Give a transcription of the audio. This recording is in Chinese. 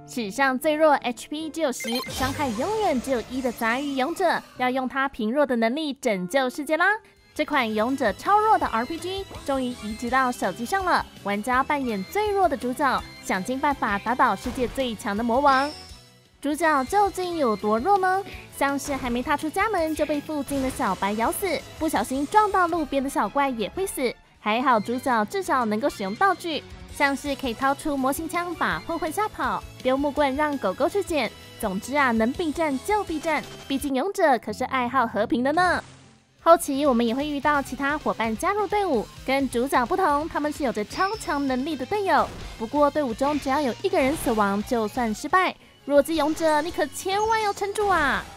史上最弱 HP 只有10，伤害永远只有1的杂鱼勇者，要用他平弱的能力拯救世界啦！这款勇者超弱的 RPG 终于移植到手机上了，玩家扮演最弱的主角，想尽办法打倒世界最强的魔王。主角究竟有多弱呢？像是还没踏出家门就被附近的小白咬死，不小心撞到路边的小怪也会死。还好主角至少能够使用道具，像是可以掏出模型枪把混混吓跑，丢木棍让狗狗去捡。总之啊，能避战就避战，毕竟勇者可是爱好和平的呢。后期我们也会遇到其他伙伴加入队伍，跟主角不同，他们是有着超强能力的队友。不过队伍中只要有1个人死亡就算失败，弱鸡勇者你可千万要撑住啊！